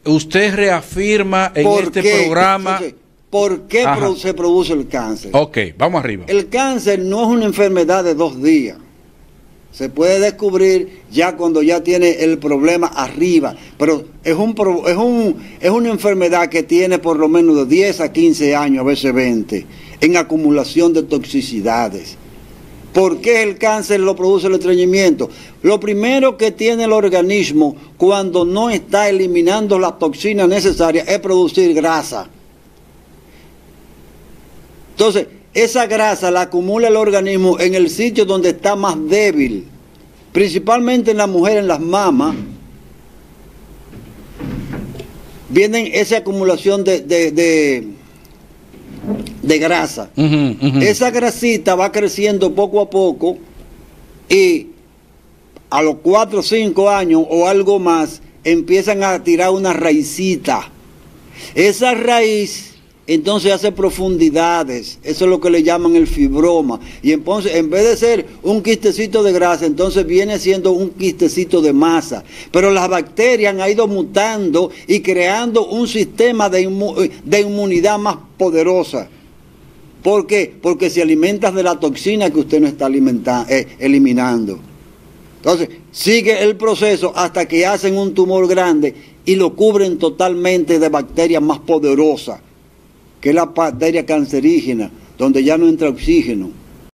usted reafirma en este programa... Entonces, ¿por qué se produce el cáncer? Ok, vamos arriba. El cáncer no es una enfermedad de 2 días. Se puede descubrir ya cuando ya tiene el problema arriba, pero es una enfermedad que tiene por lo menos de 10 a 15 años, a veces 20, en acumulación de toxicidades. ¿Por qué el cáncer lo produce el estreñimiento? Lo primero que tiene el organismo cuando no está eliminando las toxinas necesarias es producir grasa. Entonces, esa grasa la acumula el organismo en el sitio donde está más débil, principalmente en la mujer, en las mamas. Viene esa acumulación de grasa. Esa grasita va creciendo poco a poco y a los 4 o 5 años o algo más empiezan a tirar una raicita. Esa raíz entonces hace profundidades, eso es lo que le llaman el fibroma, y entonces en vez de ser un quistecito de grasa, entonces viene siendo un quistecito de masa, pero las bacterias han ido mutando y creando un sistema de inmunidad más poderosa. ¿Por qué? Porque se alimentan de la toxina que usted no está eliminando. Entonces sigue el proceso hasta que hacen un tumor grande y lo cubren totalmente de bacterias más poderosas, que es la bacteria cancerígena, donde ya no entra oxígeno.